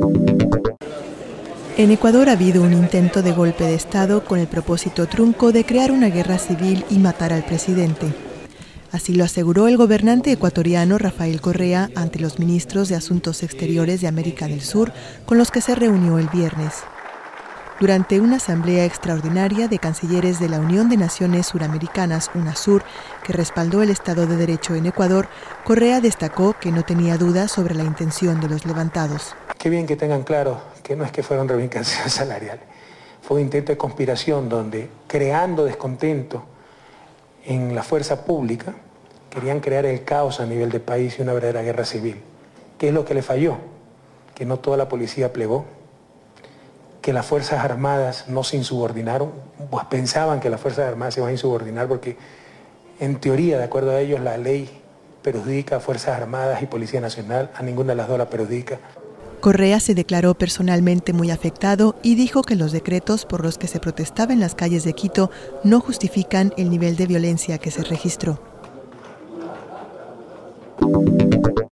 En Ecuador ha habido un intento de golpe de Estado con el propósito trunco de crear una guerra civil y matar al presidente. Así lo aseguró el gobernante ecuatoriano Rafael Correa ante los ministros de Asuntos Exteriores de América del Sur, con los que se reunió el viernes. Durante una asamblea extraordinaria de cancilleres de la Unión de Naciones Suramericanas, UNASUR, que respaldó el Estado de Derecho en Ecuador, Correa destacó que no tenía dudas sobre la intención de los levantados. Qué bien que tengan claro que no es que fueron reivindicaciones salariales, fue un intento de conspiración donde, creando descontento en la fuerza pública, querían crear el caos a nivel de país y una verdadera guerra civil. ¿Qué es lo que le falló? Que no toda la policía plegó, que las Fuerzas Armadas no se insubordinaron, pues pensaban que las Fuerzas Armadas se iban a insubordinar porque, en teoría, de acuerdo a ellos, la ley perjudica a Fuerzas Armadas y Policía Nacional, a ninguna de las dos la perjudica. Correa se declaró personalmente muy afectado y dijo que los decretos por los que se protestaba en las calles de Quito no justifican el nivel de violencia que se registró.